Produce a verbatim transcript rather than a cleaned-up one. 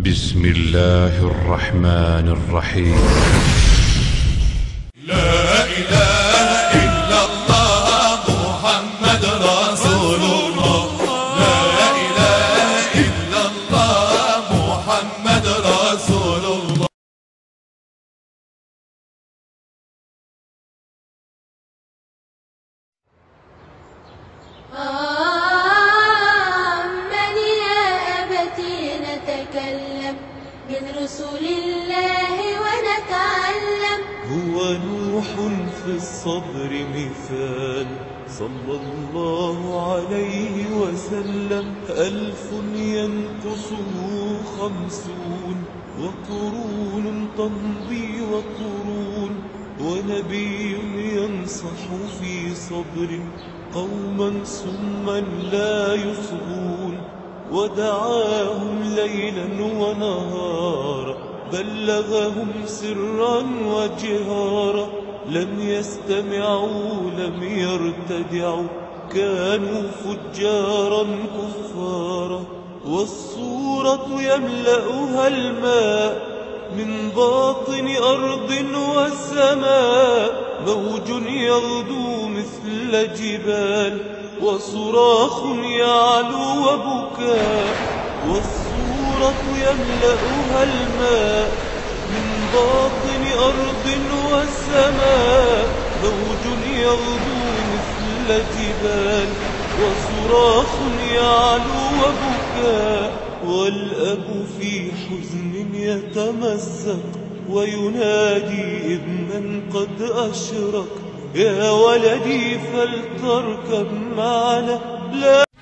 بسم الله الرحمن الرحيم. لا إله إلا الله محمد رسول الله. لا إله إلا الله محمد رسول الله. من يا أبتي نتكلم من رسول الله ونتعلم. هو نوح في الصبر مثال صلى الله عليه وسلم. ألف ينقصه خمسون وقرون تمضي وقرون، ونبي ينصح في صبر قوما سما لا يصغون. ودعاهم ليلا ونهارا، بلغهم سرا وجهارا. لم يستمعوا لم يرتدعوا، كانوا فجارا كفارا. والصورة يملأها الماء من باطن أرض والسماء. موج يغدو مثل جبال، وصراخ يعلو وبكاء. والصورة يملأها الماء من باطن أرض والسماء. موج يغدو مثل جبال، وصراخ يعلو وبكاء. والأب في حزن يتمزق وينادي ابنا قد أشرك. يا ولدي فلتركب معنا. لا